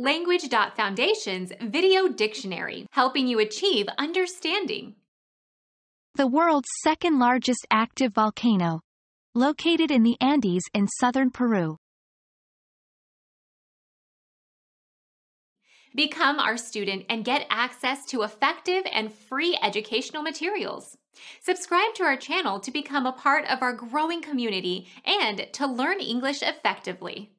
Language.Foundation's Video Dictionary, helping you achieve understanding. The world's second largest active volcano. Located in the Andes in southern Peru. Become our student and get access to effective and free educational materials. Subscribe to our channel to become a part of our growing community and to learn English effectively.